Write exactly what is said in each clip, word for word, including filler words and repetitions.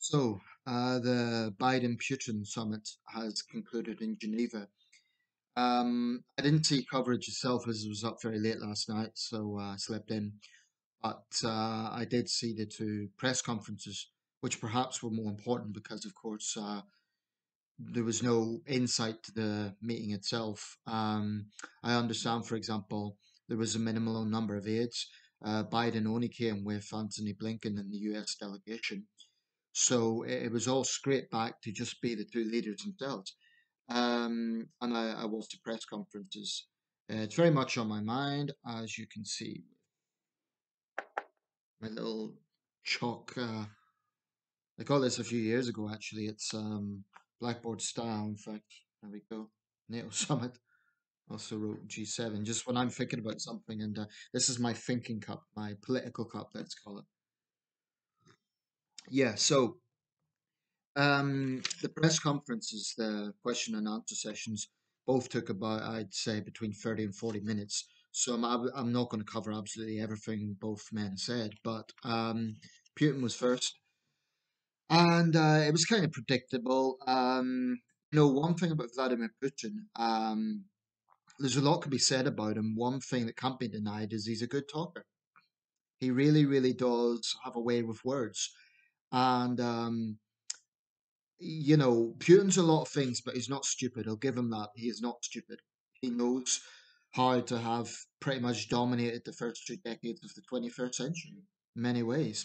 So, uh, the Biden-Putin summit has concluded in Geneva. Um, I didn't see coverage itself as it was up very late last night, so uh, I slept in. But uh, I did see the two press conferences, which perhaps were more important because, of course, uh, there was no insight to the meeting itself. Um, I understand, for example, there was a minimal number of aides. Uh, Biden only came with Antony Blinken and the U S delegation. So it, it was all scraped back to just be the two leaders themselves. Um, and I, I watched the press conferences. Uh, it's very much on my mind, as you can see. My little chalk. Uh, I got this a few years ago, actually. It's um, Blackboard style. In fact, there we go. NATO Summit. Also wrote G seven. Just when I'm thinking about something, and uh, this is my thinking cup, my political cup, let's call it. Yeah. So Um, the press conferences, the question and answer sessions, both took about, I'd say, between thirty and forty minutes. So I'm, ab- I'm not going to cover absolutely everything both men said, but um, Putin was first. And uh, it was kind of predictable. Um, you know, one thing about Vladimir Putin, um, there's a lot could be said about him. One thing that can't be denied is he's a good talker. He really, really does have a way with words. And um, you know, Putin's a lot of things, but he's not stupid. I'll give him that. He is not stupid. He knows how to have pretty much dominated the first two decades of the twenty-first century in many ways.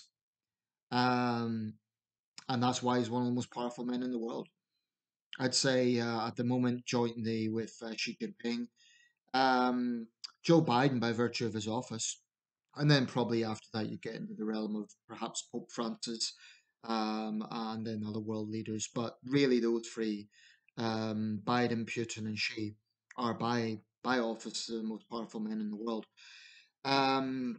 Um, and that's why he's one of the most powerful men in the world. I'd say uh, at the moment, jointly with uh, Xi Jinping, um, Joe Biden, by virtue of his office, and then probably after that, you get into the realm of perhaps Pope Francis, um, and then other world leaders. But really, those three, um, Biden, Putin, and Xi, are by by office the most powerful men in the world. Um,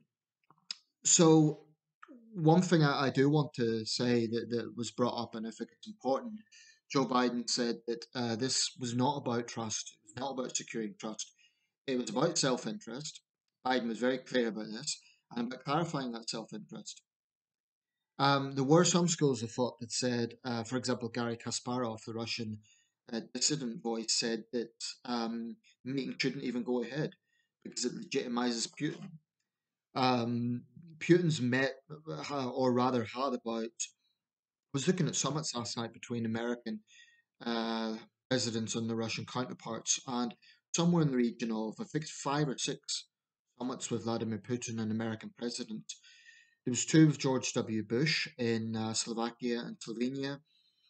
so one thing I, I do want to say that, that was brought up, and I think it's important. Joe Biden said that uh, this was not about trust. It was not about securing trust. It was about self-interest. Biden was very clear about this, and about clarifying that self-interest. Um, there were some schools of thought that said, uh, for example, Gary Kasparov, the Russian uh, dissident voice, said that um, the meeting shouldn't even go ahead because it legitimizes Putin. Um, Putin's met, uh, or rather had about, I was looking at summits last night between American uh, presidents and the Russian counterparts, and somewhere in the region of, I think, it's five or six summits with Vladimir Putin, an American president. There was two with George W. Bush in uh, Slovakia and Slovenia.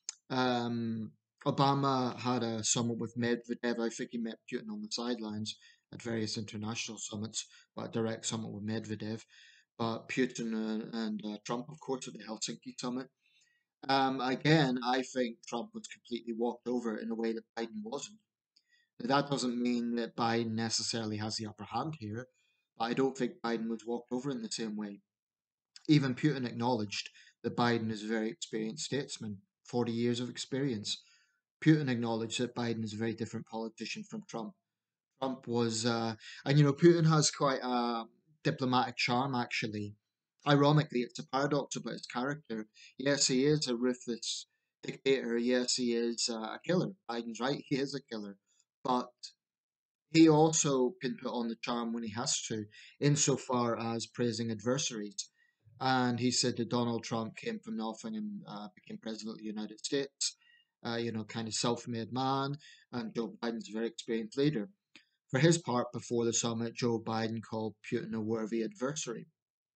Um, Obama had a summit with Medvedev. I think he met Putin on the sidelines at various international summits, but a direct summit with Medvedev. But Putin and, and uh, Trump, of course, at the Helsinki summit. Um, again, I think Trump was completely walked over in a way that Biden wasn't. Now, that doesn't mean that Biden necessarily has the upper hand here, but I don't think Biden was walked over in the same way. Even Putin acknowledged that Biden is a very experienced statesman, forty years of experience. Putin acknowledged that Biden is a very different politician from Trump. Trump was, uh, and you know, Putin has quite a diplomatic charm, actually. Ironically, it's a paradox about his character. Yes, he is a ruthless dictator. Yes, he is uh, a killer. Biden's right, he is a killer. But he also can put on the charm when he has to, insofar as praising adversaries. And he said that Donald Trump came from nothing and uh, became president of the United States, uh, you know, kind of self made man. And Joe Biden's a very experienced leader. For his part, before the summit, Joe Biden called Putin a worthy adversary.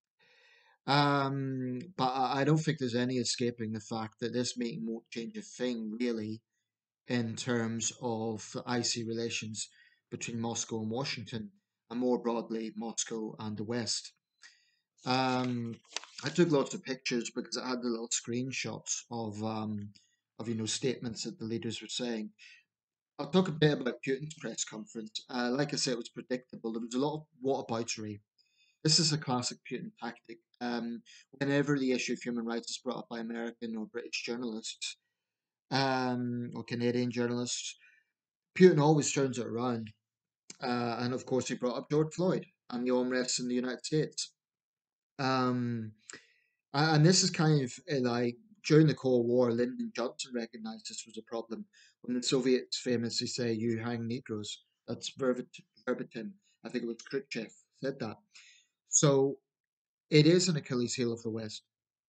Um, but I I don't think there's any escaping the fact that this meeting won't change a thing, really, in terms of the icy relations between Moscow and Washington, and more broadly, Moscow and the West. Um, I took lots of pictures because I had the little screenshots of um, of you know statements that the leaders were saying. I'll talk a bit about Putin's press conference. Uh, like I said, it was predictable. There was a lot of whataboutery. This is a classic Putin tactic. Um, whenever the issue of human rights is brought up by American or British journalists, um, or Canadian journalists, Putin always turns it around. Uh, and of course, he brought up George Floyd and the unrest in the United States. Um, and this is kind of uh, like during the Cold War, Lyndon Johnson recognized this was a problem when the Soviets famously say, "You hang Negroes." That's verbit- verbatim. I think it was Khrushchev said that. So it is an Achilles heel of the West,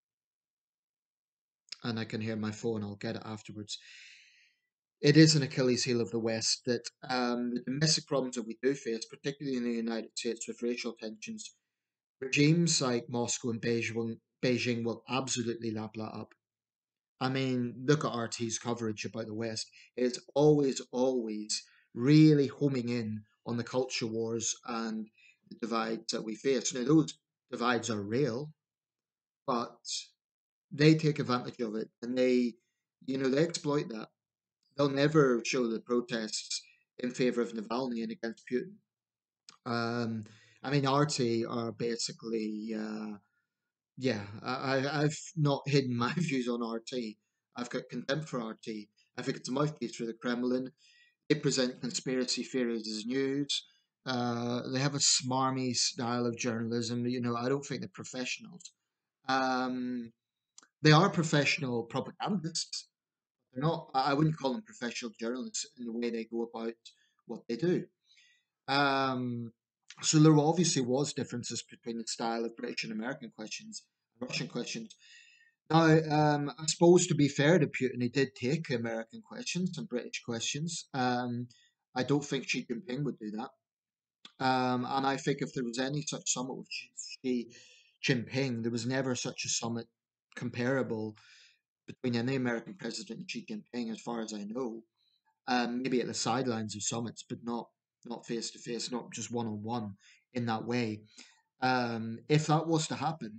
and I can hear my phone. I'll get it afterwards. It is an Achilles heel of the West that um, the domestic problems that we do face, particularly in the United States with racial tensions, regimes like Moscow and Beijing, Beijing will absolutely lap that up. I mean, look at R T's coverage about the West. It's always, always really homing in on the culture wars and the divides that we face. Now, those divides are real, but they take advantage of it and they, you know, they exploit that. They'll never show the protests in favor of Navalny and against Putin. Um, I mean, R T are basically, uh, yeah, I, I- I've not hidden my views on R T. I've got contempt for R T. I think it's a mouthpiece for the Kremlin. They present conspiracy theories as news. Uh, they have a smarmy style of journalism. You know, I don't think they're professionals. Um, they are professional propagandists. They're not. I I wouldn't call them professional journalists in the way they go about what they do. Um, so there obviously was differences between the style of British and American questions, Russian questions. Now, um, I suppose to be fair to Putin, he did take American questions and British questions. Um, I don't think Xi Jinping would do that. Um, and I think if there was any such summit with Xi Xi Jinping, there was never such a summit comparable between any American president and Xi Jinping, as far as I know. Um, maybe at the sidelines of summits, but not not face to face, not just one on one in that way. Um, if that was to happen,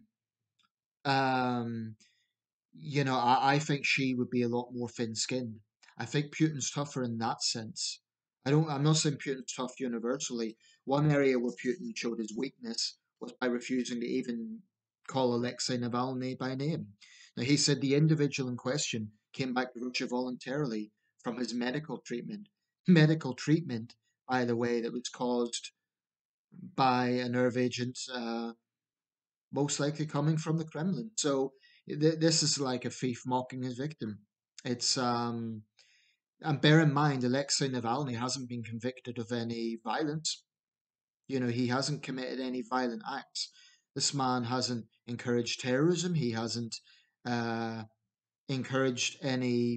um, you know, I, I think she would be a lot more thin-skinned. I think Putin's tougher in that sense. I don't. I'm not saying Putin's tough universally. One area where Putin showed his weakness was by refusing to even call Alexei Navalny by name. Now he said the individual in question came back to Russia voluntarily from his medical treatment. Medical treatment, by the way, that was caused by a nerve agent. Uh, most likely coming from the Kremlin. So th- this is like a thief mocking his victim. It's um, and bear in mind, Alexei Navalny hasn't been convicted of any violence. You know, he hasn't committed any violent acts. This man hasn't encouraged terrorism. He hasn't uh, encouraged any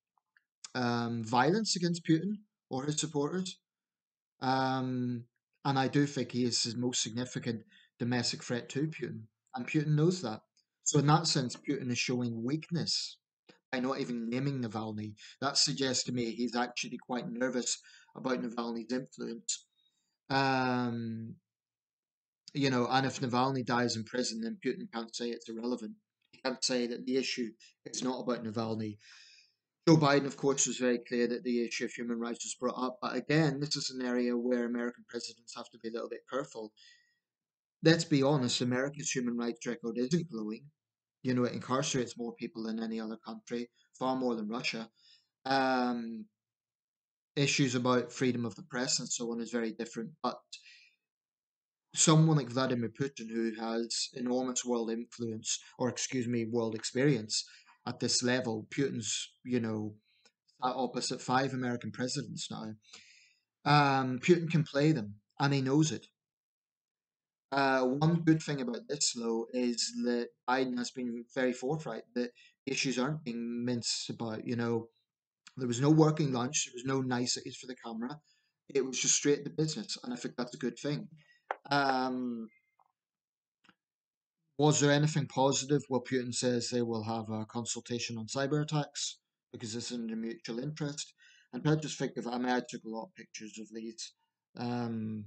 um, violence against Putin or his supporters. Um, and I do think he is his most significant domestic threat to Putin. And Putin knows that. So, in that sense, Putin is showing weakness by not even naming Navalny. That suggests to me he's actually quite nervous about Navalny's influence. Um, you know, and if Navalny dies in prison, then Putin can't say it's irrelevant. He can't say that the issue is not about Navalny. Joe Biden, of course, was very clear that the issue of human rights was brought up. But again, this is an area where American presidents have to be a little bit careful. Let's be honest, America's human rights record isn't glowing. You know, it incarcerates more people than any other country, far more than Russia. Um, issues about freedom of the press and so on is very different. But someone like Vladimir Putin, who has enormous world influence, or excuse me, world experience at this level, Putin's, you know, sat opposite five American presidents now. Um, Putin can play them, and he knows it. Uh, one good thing about this, though, is that Biden has been very forthright that issues aren't being minced about. You know, there was no working lunch, there was no niceties for the camera. It was just straight to business, and I think that's a good thing. Um, was there anything positive? Well, Putin says they will have a consultation on cyber attacks because it's in their mutual interest. And I just think of, I mean, I took a lot of pictures of these. Um,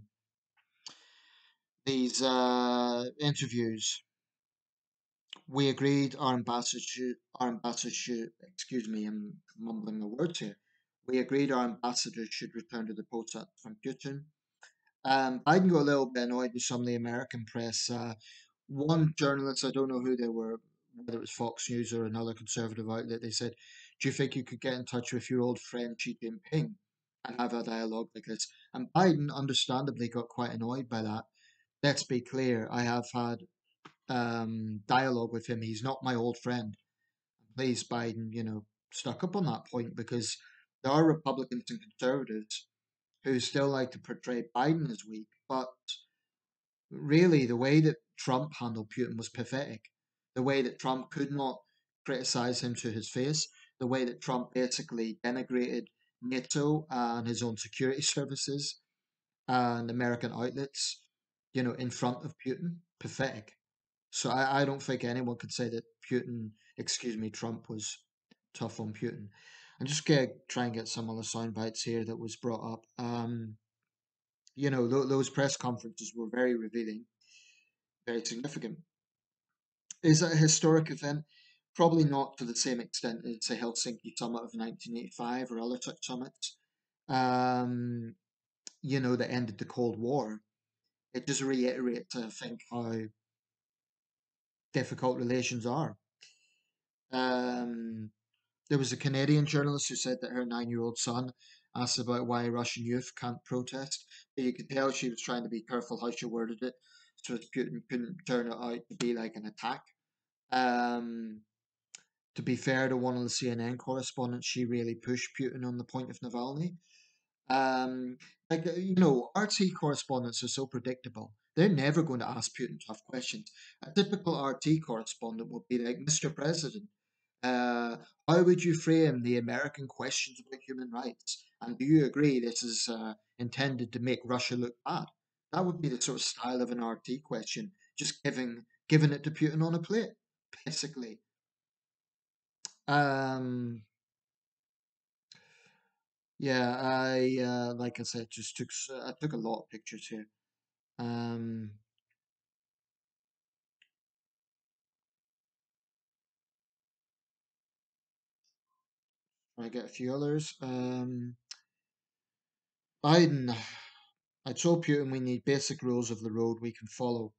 these uh, interviews. We agreed our ambassador, our ambassador should, excuse me, I'm mumbling the words here. We agreed our ambassador should return to the post from Putin. Um, Biden got a little bit annoyed with some of the American press. Uh, one journalist, I don't know who they were, whether it was Fox News or another conservative outlet, they said, "Do you think you could get in touch with your old friend Xi Jinping and have a dialogue like this?" And Biden, understandably, got quite annoyed by that. Let's be clear, I have had um, dialogue with him. He's not my old friend. pleased Biden, you know, stuck up on that point because there are Republicans and conservatives who still like to portray Biden as weak, but really the way that Trump handled Putin was pathetic. The way that Trump could not criticize him to his face, the way that Trump basically denigrated NATO and his own security services and American outlets, you know, in front of Putin, pathetic. So I, I don't think anyone could say that Putin, excuse me, Trump was tough on Putin. And just get try and get some other sound bites here that was brought up. Um, you know, th- those press conferences were very revealing, very significant. Is it a historic event? Probably not to the same extent as the Helsinki summit of nineteen eighty-five or other such summits. Um, you know, that ended the Cold War. It just reiterates, I think, how difficult relations are. Um, There was a Canadian journalist who said that her nine year old son asked about why Russian youth can't protest. But you could tell she was trying to be careful how she worded it so that Putin couldn't turn it out to be like an attack. Um, to be fair to one of the C N N correspondents, she really pushed Putin on the point of Navalny. Um, like uh, you know, R T correspondents are so predictable. They're never going to ask Putin tough questions. A typical R T correspondent would be like, mister President, uh, how would you frame the American questions about human rights? And do you agree this is uh, intended to make Russia look bad? That would be the sort of style of an R T question, just giving giving it to Putin on a plate, basically. Um, yeah, I uh, like I said, just took s- I took a lot of pictures here. Um, I get a few others. Um, Biden, I told Putin we need basic rules of the road we can follow.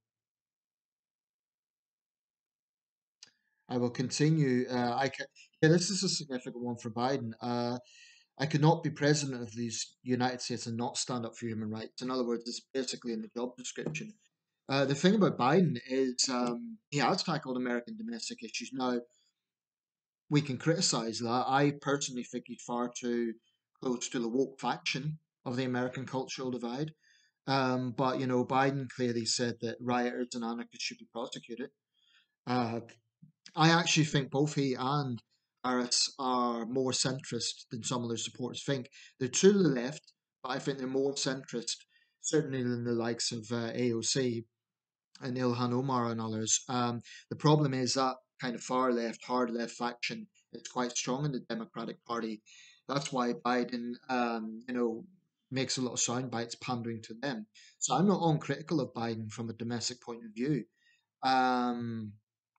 I will continue. Uh, I can, yeah, this is a significant one for Biden. Uh, I could not be president of the United States and not stand up for human rights. In other words, it's basically in the job description. Uh, the thing about Biden is um, he has tackled American domestic issues. Now, we can criticize that. I personally think he's far too close to the woke faction of the American cultural divide. Um, but, you know, Biden clearly said that rioters and anarchists should be prosecuted. Uh, I actually think both he and Harris are more centrist than some of their supporters think. They're to the left, but I think they're more centrist, certainly than the likes of uh, A O C and Ilhan Omar and others. Um, the problem is that kind of far left, hard left faction is quite strong in the Democratic Party. That's why Biden, um, you know, makes a lot of sound bites pandering to them. So I'm not uncritical of Biden from a domestic point of view. Um,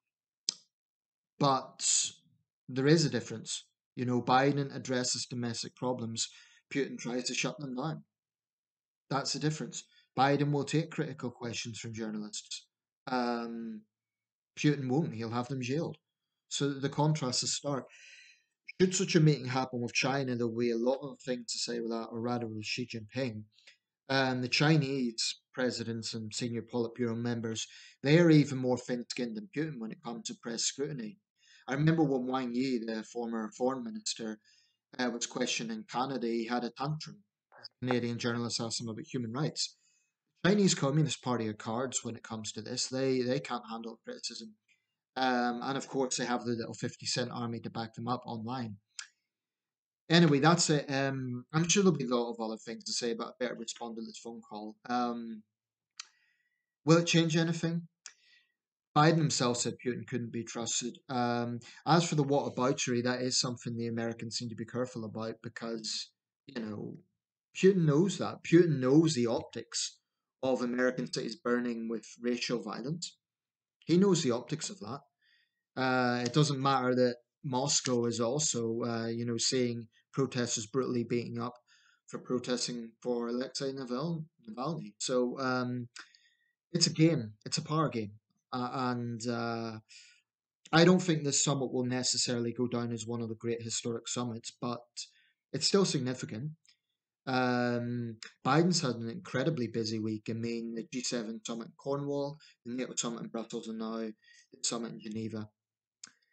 but there is a difference. You know, Biden addresses domestic problems, Putin tries to shut them down. That's the difference. Biden will take critical questions from journalists. Um, Putin won't. He'll have them jailed. So the contrast is stark. Should such a meeting happen with China, there'll be a lot of things to say with that, or rather with Xi Jinping. And the Chinese presidents and senior Politburo members, they are even more thin-skinned than Putin when it comes to press scrutiny. I remember when Wang Yi, the former foreign minister, uh, was questioning Canada, he had a tantrum. Canadian journalists asked him about human rights. Chinese Communist Party are cards when it comes to this. They they can't handle criticism. Um, and of course, they have the little fifty cent army to back them up online. Anyway, that's it. Um, I'm sure there'll be a lot of other things to say, but I better respond to this phone call. Um, will it change anything? Biden himself said Putin couldn't be trusted. Um, as for the whataboutery, that is something the Americans seem to be careful about because, you know, Putin knows that. Putin knows the optics of American cities burning with racial violence. He knows the optics of that. Uh, it doesn't matter that Moscow is also, uh, you know, seeing protesters brutally beating up for protesting for Alexei Naval- Navalny. So um, it's a game. It's a power game, uh, and uh, I don't think this summit will necessarily go down as one of the great historic summits, but it's still significant. Um, Biden's had an incredibly busy week. I mean, the G seven summit in Cornwall, the NATO summit in Brussels, and now the summit in Geneva.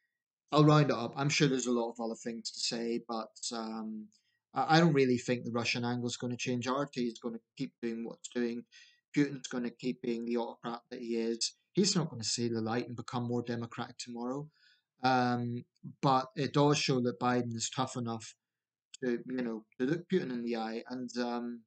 I'll round it up. I'm sure there's a lot of other things to say, but um, I, I don't really think the Russian angle is going to change. R T is going to keep doing what's doing. Putin's going to keep being the autocrat that he is. He's not going to see the light and become more democratic tomorrow. Um, but it does show that Biden is tough enough to, you know, to look Putin in the eye, and um,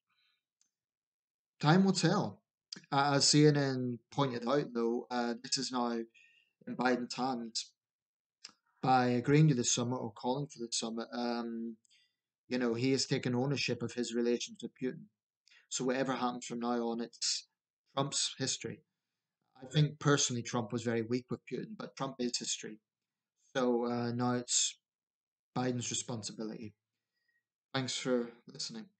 time will tell. Uh, as C N N pointed out, though, uh, this is now in Biden's hands by agreeing to the summit or calling for the summit. Um, you know, he has taken ownership of his relations with Putin. So whatever happens from now on, it's Trump's history. I think personally Trump was very weak with Putin, but Trump is history. So uh, now it's Biden's responsibility. Thanks for listening.